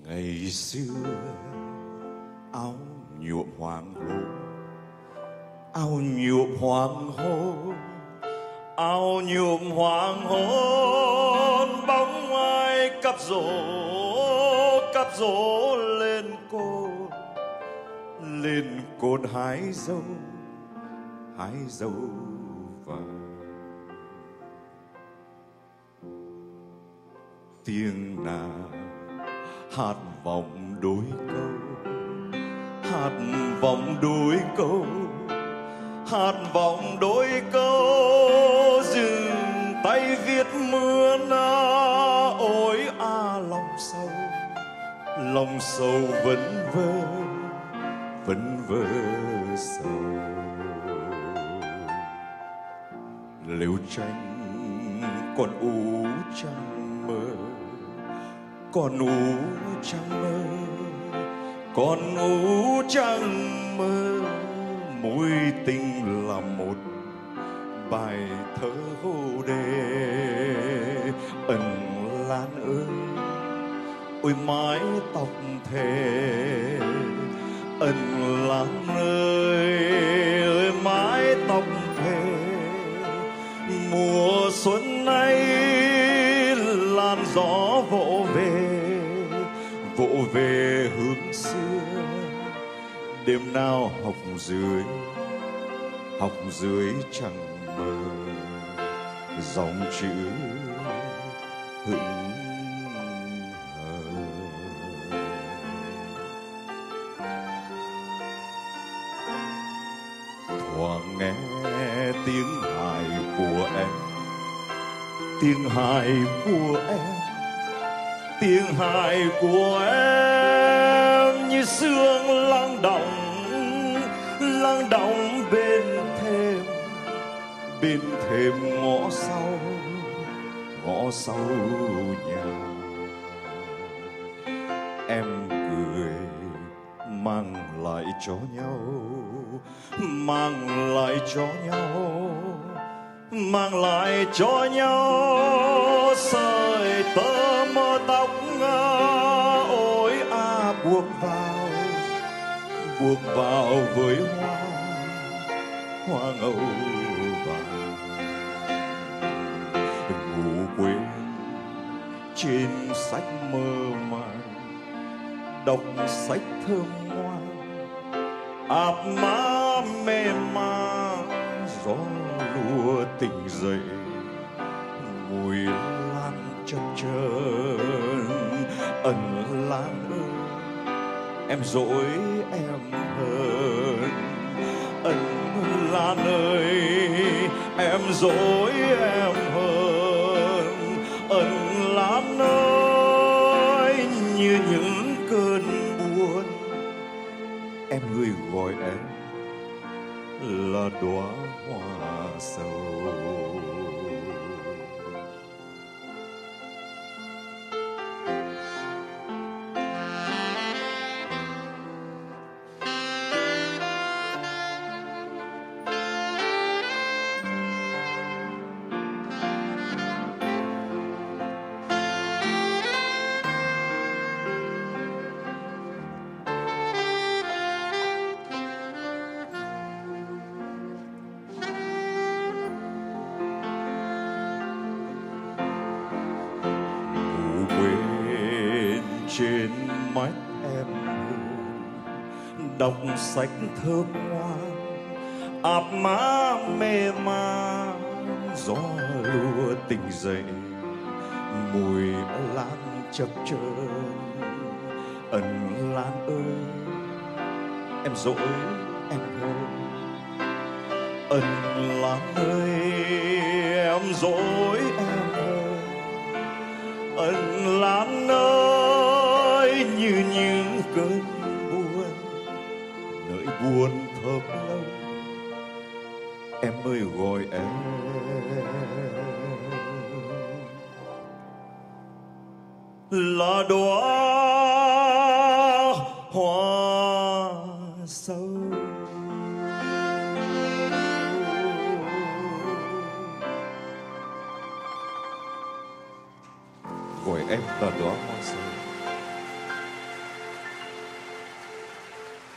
Ngày xưa áo nhuộm hoàng hôn, áo nhuộm hoàng hôn, áo nhuộm hoàng hôn, bóng ai cắp rổ lên cồn hái dâu vàng. Tiếng nàng hát vọng đôi câu, hát vọng đôi câu, hát vọng đôi câu, dừng tay viết mưa na. Ôi a lòng sầu vẫn vơ sầu. Liễu tranh còn ú trăng mơ, còn ú trăng mơ, còn ú trăng mơ. Mối tình là một bài thơ vô đề. Ẩn Lan ơi, ôi mái tóc thề. Ẩn Lan ơi, ơi mái tóc thề. Mùa xuân nay làn gió vỗ về hướng xưa. Đêm nào học dưới trăng mờ, dòng chữ hững hờ. Thoáng nghe tiếng hài của em, tiếng hài của em, tiếng hài của em như sương lắng đọng bên thềm ngõ sau nhà. Em cười mang lại cho nhau, mang lại cho nhau sợi tơ mơ tóc. Ôi a buộc vào với hoa ngâu vàng. Ngủ quên trên sách mơ màng, đọc sách thơm ngoan, áp má mê man. Gió lùa tỉnh dậy, mùi lan chập chờn. Ẩn Lan ơi, em dỗi em hờn. Ẩn Lan ơi, em dỗi em hờn. Ẩn Lan ơi, như những cơn buồn, em người gọi em là đóa hoa sầu. Trên mắt em đọc sách thơm ngoan, áp má mê man. Gió lùa tỉnh dậy, mùi lan chập chờn. Ẩn Lan ơi, em dỗi em hờn. Ẩn Lan ơi, em dỗi em hờn. Ẩn Lan ơi, như những cơn buồn, nỗi buồn thơm lâu. Em ơi gọi em là đóa hoa sầu. Gọi em là đóa hoa sầu.